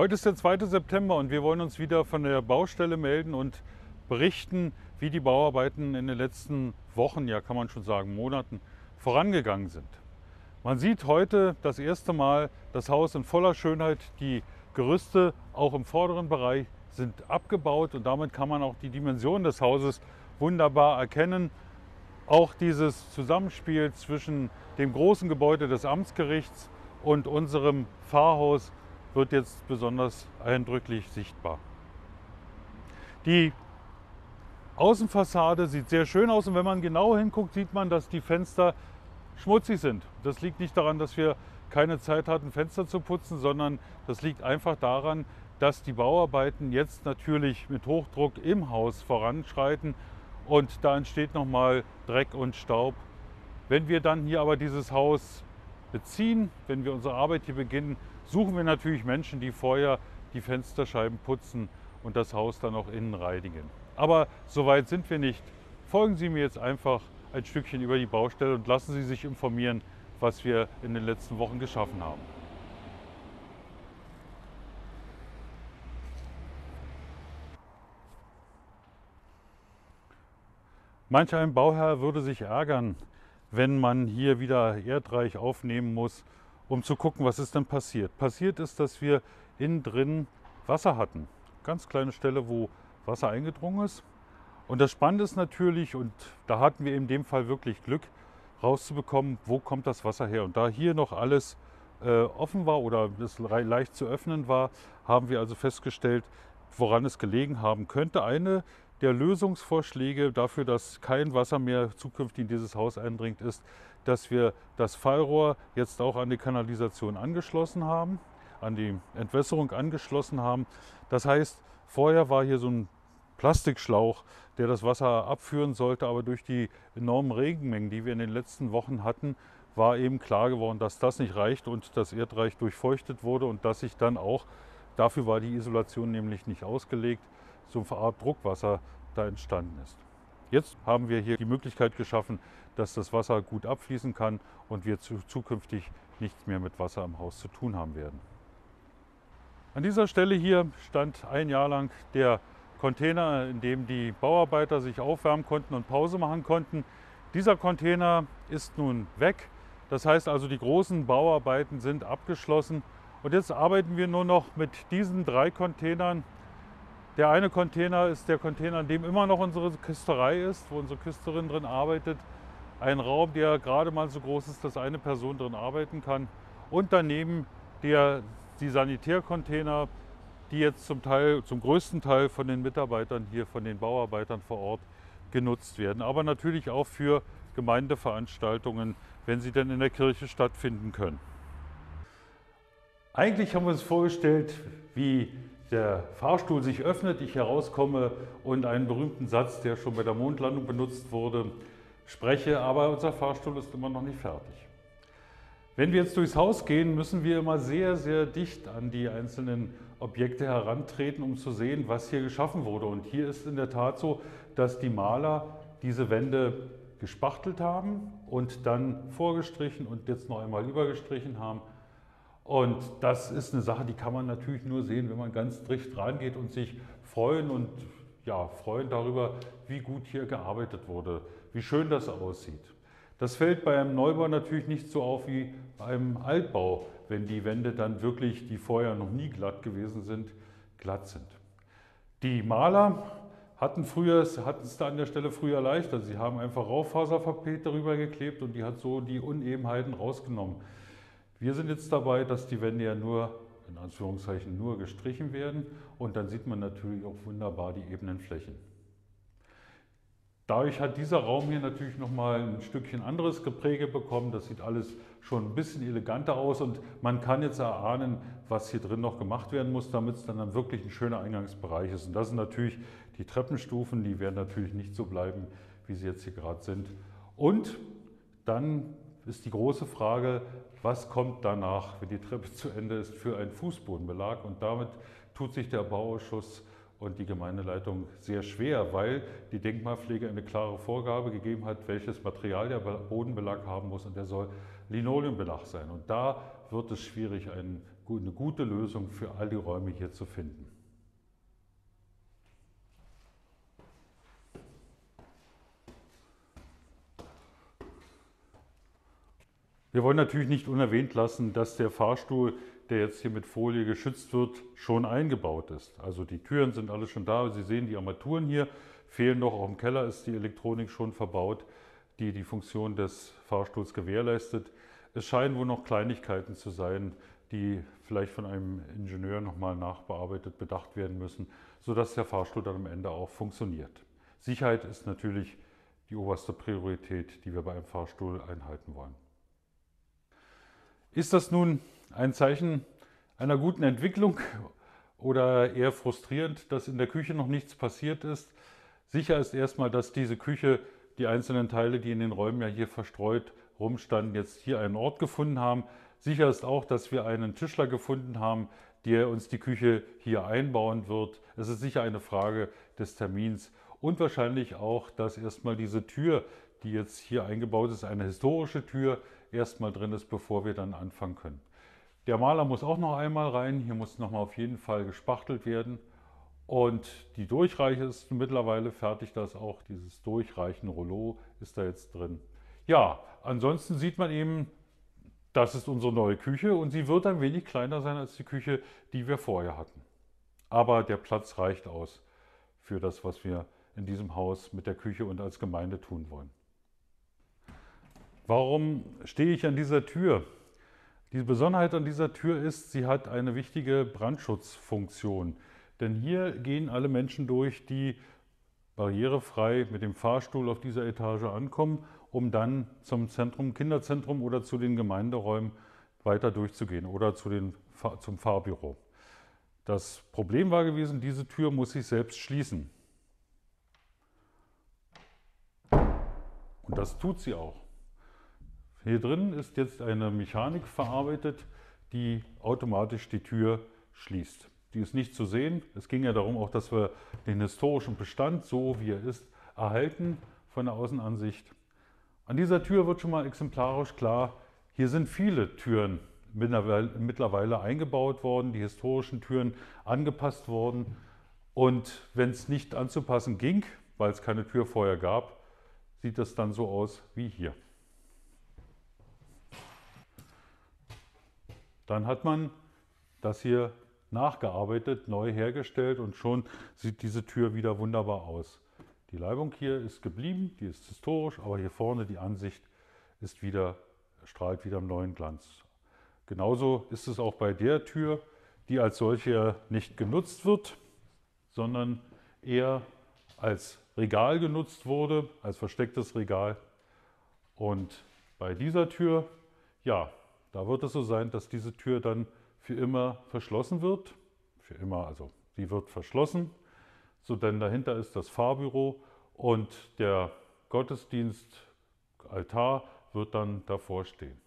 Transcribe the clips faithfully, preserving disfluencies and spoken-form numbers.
Heute ist der zweite September und wir wollen uns wieder von der Baustelle melden und berichten, wie die Bauarbeiten in den letzten Wochen, ja kann man schon sagen Monaten, vorangegangen sind. Man sieht heute das erste Mal das Haus in voller Schönheit. Die Gerüste auch im vorderen Bereich sind abgebaut und damit kann man auch die Dimension des Hauses wunderbar erkennen. Auch dieses Zusammenspiel zwischen dem großen Gebäude des Amtsgerichts und unserem Pfarrhaus wird jetzt besonders eindrücklich sichtbar. Die Außenfassade sieht sehr schön aus und wenn man genau hinguckt, sieht man, dass die Fenster schmutzig sind. Das liegt nicht daran, dass wir keine Zeit hatten, Fenster zu putzen, sondern das liegt einfach daran, dass die Bauarbeiten jetzt natürlich mit Hochdruck im Haus voranschreiten und da entsteht nochmal Dreck und Staub. Wenn wir dann hier aber dieses Haus beziehen, wenn wir unsere Arbeit hier beginnen, suchen wir natürlich Menschen, die vorher die Fensterscheiben putzen und das Haus dann auch innen reinigen. Aber so weit sind wir nicht. Folgen Sie mir jetzt einfach ein Stückchen über die Baustelle und lassen Sie sich informieren, was wir in den letzten Wochen geschaffen haben. Manch ein Bauherr würde sich ärgern, wenn man hier wieder erdreich aufnehmen muss, um zu gucken, was ist denn passiert. Passiert ist, dass wir innen drin Wasser hatten. Ganz kleine Stelle, wo Wasser eingedrungen ist. Und das Spannende ist natürlich, und da hatten wir in dem Fall wirklich Glück, rauszubekommen, wo kommt das Wasser her. Und da hier noch alles äh, offen war oder es leicht zu öffnen war, haben wir also festgestellt, woran es gelegen haben könnte. Eine der Lösungsvorschläge dafür, dass kein Wasser mehr zukünftig in dieses Haus eindringt, ist, dass wir das Fallrohr jetzt auch an die Kanalisation angeschlossen haben, an die Entwässerung angeschlossen haben. Das heißt, vorher war hier so ein Plastikschlauch, der das Wasser abführen sollte, aber durch die enormen Regenmengen, die wir in den letzten Wochen hatten, war eben klar geworden, dass das nicht reicht und das Erdreich durchfeuchtet wurde und dass sich dann auch, dafür war die Isolation nämlich nicht ausgelegt, so eine Art Druckwasser da entstanden ist. Jetzt haben wir hier die Möglichkeit geschaffen, dass das Wasser gut abfließen kann und wir zukünftig nichts mehr mit Wasser im Haus zu tun haben werden. An dieser Stelle hier stand ein Jahr lang der Container, in dem die Bauarbeiter sich aufwärmen konnten und Pause machen konnten. Dieser Container ist nun weg. Das heißt also, die großen Bauarbeiten sind abgeschlossen und jetzt arbeiten wir nur noch mit diesen drei Containern. Der eine Container ist der Container, in dem immer noch unsere Küsterei ist, wo unsere Küsterin drin arbeitet. Ein Raum, der gerade mal so groß ist, dass eine Person drin arbeiten kann. Und daneben der, die Sanitärcontainer, die jetzt zum Teil, zum größten Teil von den Mitarbeitern hier, von den Bauarbeitern vor Ort genutzt werden. Aber natürlich auch für Gemeindeveranstaltungen, wenn sie denn in der Kirche stattfinden können. Eigentlich haben wir uns vorgestellt, wie der Fahrstuhl sich öffnet, ich herauskomme und einen berühmten Satz, der schon bei der Mondlandung benutzt wurde, spreche, aber unser Fahrstuhl ist immer noch nicht fertig. Wenn wir jetzt durchs Haus gehen, müssen wir immer sehr, sehr dicht an die einzelnen Objekte herantreten, um zu sehen, was hier geschaffen wurde. Und hier ist in der Tat so, dass die Maler diese Wände gespachtelt haben und dann vorgestrichen und jetzt noch einmal übergestrichen haben. Und das ist eine Sache, die kann man natürlich nur sehen, wenn man ganz dicht rangeht und sich freuen und ja, freuen darüber, wie gut hier gearbeitet wurde, wie schön das aussieht. Das fällt bei einem Neubau natürlich nicht so auf wie bei einem Altbau, wenn die Wände dann wirklich, die vorher noch nie glatt gewesen sind, glatt sind. Die Maler hatten früher, hatten es da an der Stelle früher leichter. Sie haben einfach Raufasertapete darüber geklebt und die hat so die Unebenheiten rausgenommen. Wir sind jetzt dabei, dass die Wände ja nur, in Anführungszeichen, nur gestrichen werden und dann sieht man natürlich auch wunderbar die ebenen Flächen. Dadurch hat dieser Raum hier natürlich nochmal ein Stückchen anderes Gepräge bekommen. Das sieht alles schon ein bisschen eleganter aus und man kann jetzt erahnen, was hier drin noch gemacht werden muss, damit es dann wirklich ein schöner Eingangsbereich ist. Und das sind natürlich die Treppenstufen, die werden natürlich nicht so bleiben, wie sie jetzt hier gerade sind. Und dann ist die große Frage, was kommt danach, wenn die Treppe zu Ende ist, für einen Fußbodenbelag? Und damit tut sich der Bauausschuss und die Gemeindeleitung sehr schwer, weil die Denkmalpflege eine klare Vorgabe gegeben hat, welches Material der Bodenbelag haben muss und der soll Linoleumbelag sein. Und da wird es schwierig, einen eine gute Lösung für all die Räume hier zu finden. Wir wollen natürlich nicht unerwähnt lassen, dass der Fahrstuhl, der jetzt hier mit Folie geschützt wird, schon eingebaut ist. Also die Türen sind alle schon da. Sie sehen die Armaturen hier, fehlen noch. Auch im Keller ist die Elektronik schon verbaut, die die Funktion des Fahrstuhls gewährleistet. Es scheinen wohl noch Kleinigkeiten zu sein, die vielleicht von einem Ingenieur nochmal nachbearbeitet, bedacht werden müssen, sodass der Fahrstuhl dann am Ende auch funktioniert. Sicherheit ist natürlich die oberste Priorität, die wir bei einem Fahrstuhl einhalten wollen. Ist das nun ein Zeichen einer guten Entwicklung oder eher frustrierend, dass in der Küche noch nichts passiert ist? Sicher ist erstmal, dass diese Küche, die einzelnen Teile, die in den Räumen ja hier verstreut rumstanden, jetzt hier einen Ort gefunden haben. Sicher ist auch, dass wir einen Tischler gefunden haben, der uns die Küche hier einbauen wird. Es ist sicher eine Frage des Termins und wahrscheinlich auch, dass erstmal diese Tür, die jetzt hier eingebaut ist, eine historische Tür, erstmal drin ist, bevor wir dann anfangen können. Der Maler muss auch noch einmal rein, hier muss nochmal auf jeden Fall gespachtelt werden und die Durchreiche ist mittlerweile fertig, da ist auch dieses durchreichende Rollo ist da jetzt drin. Ja, ansonsten sieht man eben, das ist unsere neue Küche und sie wird ein wenig kleiner sein als die Küche, die wir vorher hatten. Aber der Platz reicht aus für das, was wir in diesem Haus mit der Küche und als Gemeinde tun wollen. Warum stehe ich an dieser Tür? Die Besonderheit an dieser Tür ist, sie hat eine wichtige Brandschutzfunktion. Denn hier gehen alle Menschen durch, die barrierefrei mit dem Fahrstuhl auf dieser Etage ankommen, um dann zum Zentrum, Kinderzentrum oder zu den Gemeinderäumen weiter durchzugehen oder zu den, zum Fahrbüro. Das Problem war gewesen, diese Tür muss sich selbst schließen. Und das tut sie auch. Hier drin ist jetzt eine Mechanik verarbeitet, die automatisch die Tür schließt. Die ist nicht zu sehen. Es ging ja darum auch, dass wir den historischen Bestand, so wie er ist, erhalten von der Außenansicht. An dieser Tür wird schon mal exemplarisch klar, hier sind viele Türen mittlerweile eingebaut worden, die historischen Türen angepasst worden. Und wenn es nicht anzupassen ging, weil es keine Tür vorher gab, sieht das dann so aus wie hier. Dann hat man das hier nachgearbeitet, neu hergestellt und schon sieht diese Tür wieder wunderbar aus. Die Leibung hier ist geblieben, die ist historisch, aber hier vorne die Ansicht ist wieder, strahlt wieder im neuen Glanz. Genauso ist es auch bei der Tür, die als solche nicht genutzt wird, sondern eher als Regal genutzt wurde, als verstecktes Regal. Und bei dieser Tür, ja, da wird es so sein, dass diese Tür dann für immer verschlossen wird. Für immer, also sie wird verschlossen. So, denn dahinter ist das Fahrbüro und der Gottesdienstaltar wird dann davor stehen.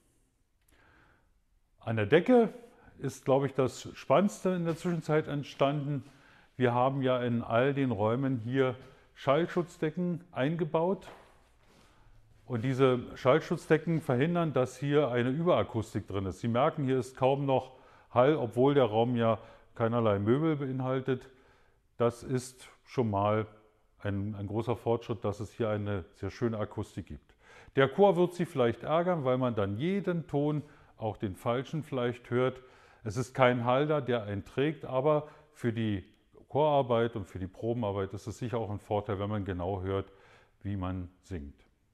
An der Decke ist, glaube ich, das Spannendste in der Zwischenzeit entstanden. Wir haben ja in all den Räumen hier Schallschutzdecken eingebaut. Und diese Schallschutzdecken verhindern, dass hier eine Überakustik drin ist. Sie merken, hier ist kaum noch Hall, obwohl der Raum ja keinerlei Möbel beinhaltet. Das ist schon mal ein, ein großer Fortschritt, dass es hier eine sehr schöne Akustik gibt. Der Chor wird Sie vielleicht ärgern, weil man dann jeden Ton, auch den falschen vielleicht hört. Es ist kein Hall da, der einen trägt, aber für die Chorarbeit und für die Probenarbeit ist es sicher auch ein Vorteil, wenn man genau hört, wie man singt.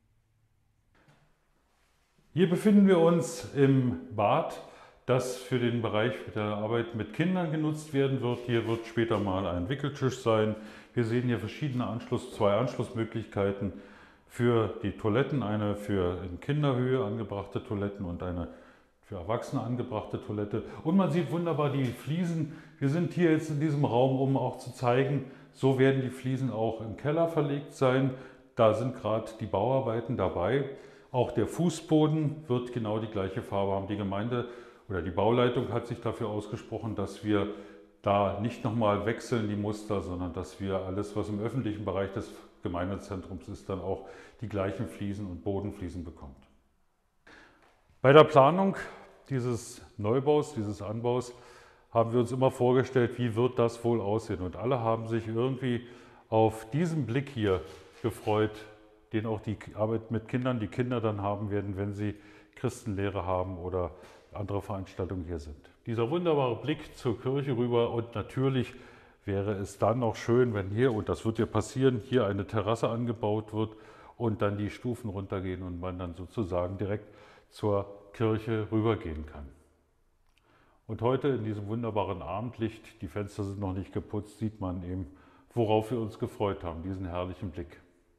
Hier befinden wir uns im Bad, das für den Bereich der Arbeit mit Kindern genutzt werden wird. Hier wird später mal ein Wickeltisch sein. Wir sehen hier verschiedene Anschluss, zwei Anschlussmöglichkeiten für die Toiletten, eine für in Kinderhöhe angebrachte Toiletten und eine für Erwachsene angebrachte Toilette. Und man sieht wunderbar die Fliesen. Wir sind hier jetzt in diesem Raum, um auch zu zeigen, so werden die Fliesen auch im Keller verlegt sein. Da sind gerade die Bauarbeiten dabei. Auch der Fußboden wird genau die gleiche Farbe haben. Die Gemeinde oder die Bauleitung hat sich dafür ausgesprochen, dass wir da nicht nochmal wechseln die Muster, sondern dass wir alles, was im öffentlichen Bereich des Gemeindezentrums ist, dann auch die gleichen Fliesen und Bodenfliesen bekommt. Bei der Planung dieses Neubaus, dieses Anbaus, haben wir uns immer vorgestellt, wie wird das wohl aussehen. Und alle haben sich irgendwie auf diesen Blick hier gefreut, den auch die Arbeit mit Kindern, die Kinder dann haben werden, wenn sie Christenlehre haben oder andere Veranstaltungen hier sind. Dieser wunderbare Blick zur Kirche rüber, und natürlich wäre es dann noch schön, wenn hier, und das wird ja passieren, hier eine Terrasse angebaut wird und dann die Stufen runtergehen und man dann sozusagen direkt zur Kirche rübergehen kann. Und heute in diesem wunderbaren Abendlicht, die Fenster sind noch nicht geputzt, sieht man eben, worauf wir uns gefreut haben, diesen herrlichen Blick.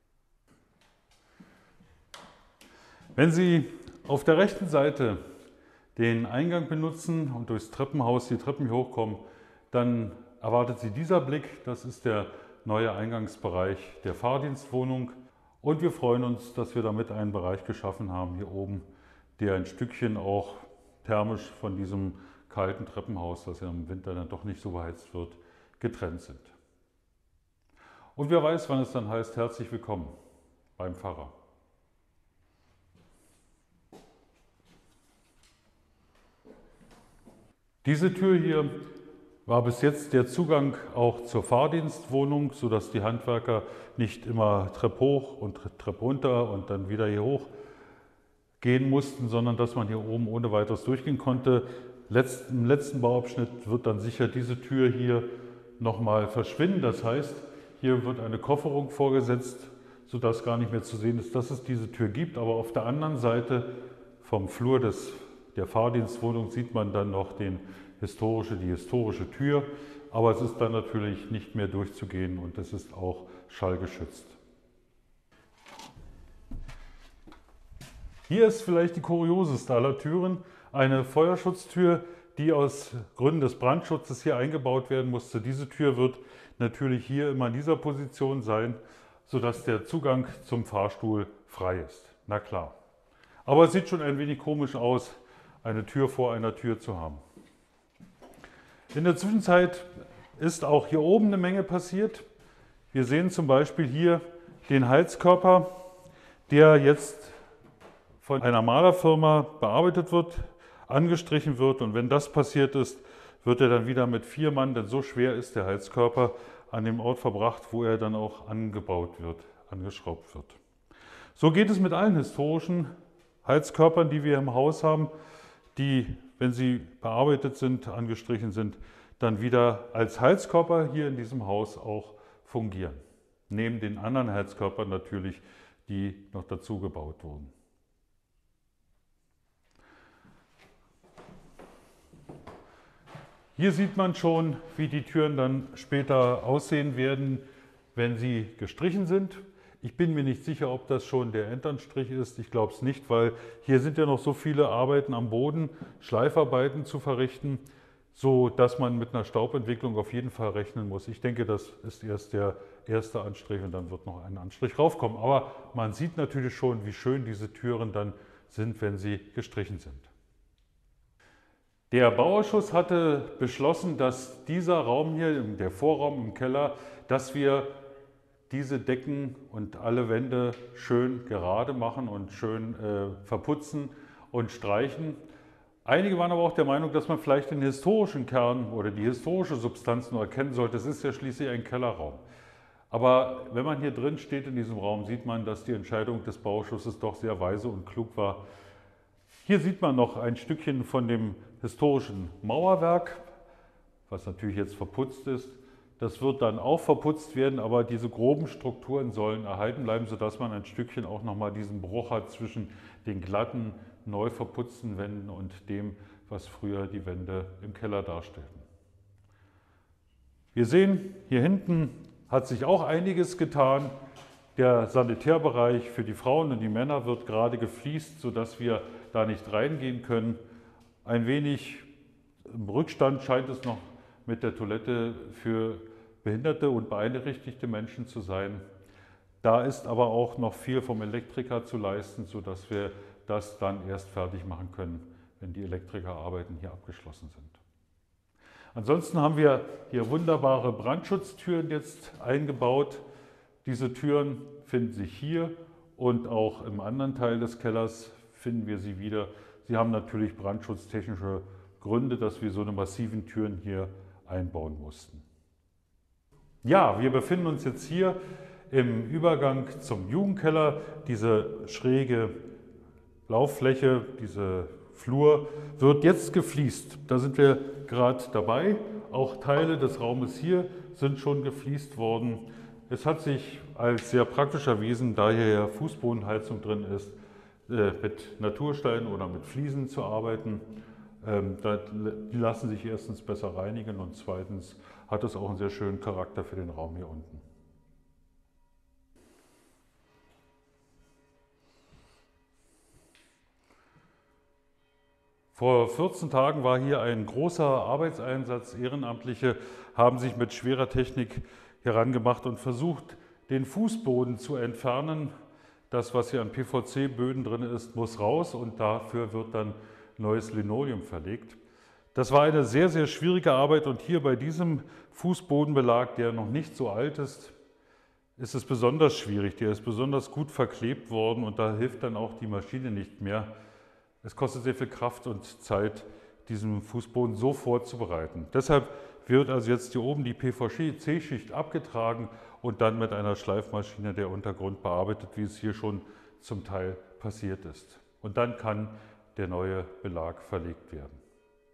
Wenn Sie auf der rechten Seite den Eingang benutzen und durchs Treppenhaus die Treppen hier hochkommen, dann erwartet Sie dieser Blick. Das ist der neue Eingangsbereich der Fahrdienstwohnung. Und wir freuen uns, dass wir damit einen Bereich geschaffen haben hier oben, der ein Stückchen auch thermisch von diesem kalten Treppenhaus, das ja im Winter dann doch nicht so beheizt wird, getrennt sind. Und wer weiß, wann es dann heißt, herzlich willkommen beim Pfarrer. Diese Tür hier war bis jetzt der Zugang auch zur Fahrdienstwohnung, sodass die Handwerker nicht immer Treppe hoch und Treppe runter und dann wieder hier hoch gehen mussten, sondern dass man hier oben ohne weiteres durchgehen konnte. Letzt, Im letzten Bauabschnitt wird dann sicher diese Tür hier nochmal verschwinden. Das heißt, hier wird eine Kofferung vorgesetzt, sodass gar nicht mehr zu sehen ist, dass es diese Tür gibt. Aber auf der anderen Seite vom Flur des, der Fahrdienstwohnung sieht man dann noch den historische, die historische Tür. Aber es ist dann natürlich nicht mehr durchzugehen und es ist auch schallgeschützt. Hier ist vielleicht die kurioseste aller Türen, eine Feuerschutztür, die aus Gründen des Brandschutzes hier eingebaut werden musste. Diese Tür wird natürlich hier immer in dieser Position sein, sodass der Zugang zum Fahrstuhl frei ist. Na klar. Aber es sieht schon ein wenig komisch aus, eine Tür vor einer Tür zu haben. In der Zwischenzeit ist auch hier oben eine Menge passiert. Wir sehen zum Beispiel hier den Heizkörper, der jetzt von einer Malerfirma bearbeitet wird, angestrichen wird, und wenn das passiert ist, wird er dann wieder mit vier Mann, denn so schwer ist der Heizkörper, an dem Ort verbracht, wo er dann auch angebaut wird, angeschraubt wird. So geht es mit allen historischen Heizkörpern, die wir im Haus haben, die, wenn sie bearbeitet sind, angestrichen sind, dann wieder als Heizkörper hier in diesem Haus auch fungieren. Neben den anderen Heizkörpern natürlich, die noch dazu gebaut wurden. Hier sieht man schon, wie die Türen dann später aussehen werden, wenn sie gestrichen sind. Ich bin mir nicht sicher, ob das schon der Endanstrich ist. Ich glaube es nicht, weil hier sind ja noch so viele Arbeiten am Boden, Schleifarbeiten zu verrichten, so dass man mit einer Staubentwicklung auf jeden Fall rechnen muss. Ich denke, das ist erst der erste Anstrich und dann wird noch ein Anstrich raufkommen. Aber man sieht natürlich schon, wie schön diese Türen dann sind, wenn sie gestrichen sind. Der Bauausschuss hatte beschlossen, dass dieser Raum hier, der Vorraum im Keller, dass wir diese Decken und alle Wände schön gerade machen und schön äh, verputzen und streichen. Einige waren aber auch der Meinung, dass man vielleicht den historischen Kern oder die historische Substanz nur erkennen sollte. Es ist ja schließlich ein Kellerraum. Aber wenn man hier drin steht in diesem Raum, sieht man, dass die Entscheidung des Bauausschusses doch sehr weise und klug war. Hier sieht man noch ein Stückchen von dem historischen Mauerwerk, was natürlich jetzt verputzt ist. Das wird dann auch verputzt werden, aber diese groben Strukturen sollen erhalten bleiben, sodass man ein Stückchen auch nochmal diesen Bruch hat zwischen den glatten, neu verputzten Wänden und dem, was früher die Wände im Keller darstellten. Wir sehen, hier hinten hat sich auch einiges getan. Der Sanitärbereich für die Frauen und die Männer wird gerade gefliest, sodass wir da nicht reingehen können. Ein wenig im Rückstand scheint es noch mit der Toilette für behinderte und beeinträchtigte Menschen zu sein. Da ist aber auch noch viel vom Elektriker zu leisten, sodass wir das dann erst fertig machen können, wenn die Elektrikerarbeiten hier abgeschlossen sind. Ansonsten haben wir hier wunderbare Brandschutztüren jetzt eingebaut. Diese Türen finden sich hier und auch im anderen Teil des Kellers finden wir sie wieder, sie haben natürlich brandschutztechnische Gründe, dass wir so eine massiven Türen hier einbauen mussten. Ja, wir befinden uns jetzt hier im Übergang zum Jugendkeller. Diese schräge Lauffläche, diese Flur wird jetzt gefliest. Da sind wir gerade dabei. Auch Teile des Raumes hier sind schon gefliest worden. Es hat sich als sehr praktisch erwiesen, da hier ja Fußbodenheizung drin ist, mit Natursteinen oder mit Fliesen zu arbeiten. Die lassen sich erstens besser reinigen und zweitens hat es auch einen sehr schönen Charakter für den Raum hier unten. Vor vierzehn Tagen war hier ein großer Arbeitseinsatz. Ehrenamtliche haben sich mit schwerer Technik herangemacht und versucht, den Fußboden zu entfernen. Das, was hier an P V C-Böden drin ist, muss raus und dafür wird dann neues Linoleum verlegt. Das war eine sehr, sehr schwierige Arbeit und hier bei diesem Fußbodenbelag, der noch nicht so alt ist, ist es besonders schwierig. Der ist besonders gut verklebt worden und da hilft dann auch die Maschine nicht mehr. Es kostet sehr viel Kraft und Zeit, diesen Fußboden so vorzubereiten. Deshalb wird also jetzt hier oben die P V C-Schicht abgetragen und dann mit einer Schleifmaschine der Untergrund bearbeitet, wie es hier schon zum Teil passiert ist. Und dann kann der neue Belag verlegt werden.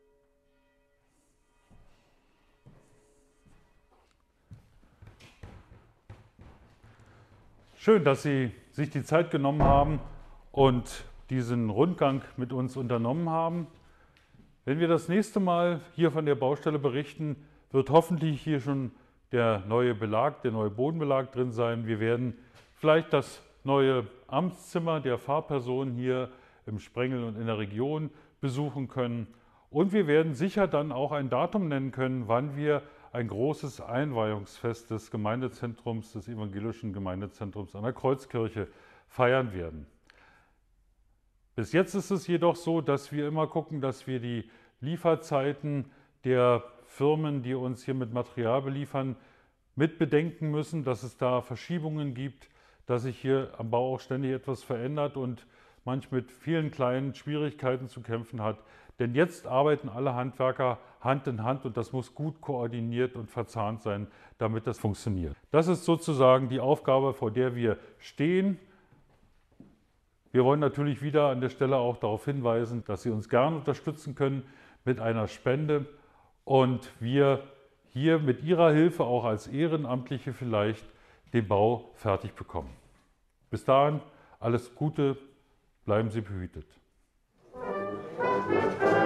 Schön, dass Sie sich die Zeit genommen haben und diesen Rundgang mit uns unternommen haben. Wenn wir das nächste Mal hier von der Baustelle berichten, wird hoffentlich hier schon der neue Belag, der neue Bodenbelag drin sein. Wir werden vielleicht das neue Amtszimmer der Fahrperson hier im Sprengel und in der Region besuchen können. Und wir werden sicher dann auch ein Datum nennen können, wann wir ein großes Einweihungsfest des Gemeindezentrums, des evangelischen Gemeindezentrums an der Kreuzkirche feiern werden. Bis jetzt ist es jedoch so, dass wir immer gucken, dass wir die Lieferzeiten der Firmen, die uns hier mit Material beliefern, mit bedenken müssen, dass es da Verschiebungen gibt, dass sich hier am Bau auch ständig etwas verändert und manchmal mit vielen kleinen Schwierigkeiten zu kämpfen hat. Denn jetzt arbeiten alle Handwerker Hand in Hand und das muss gut koordiniert und verzahnt sein, damit das funktioniert. Das ist sozusagen die Aufgabe, vor der wir stehen. Wir wollen natürlich wieder an der Stelle auch darauf hinweisen, dass Sie uns gerne unterstützen können mit einer Spende und wir hier mit Ihrer Hilfe auch als Ehrenamtliche vielleicht den Bau fertig bekommen. Bis dahin alles Gute, bleiben Sie behütet.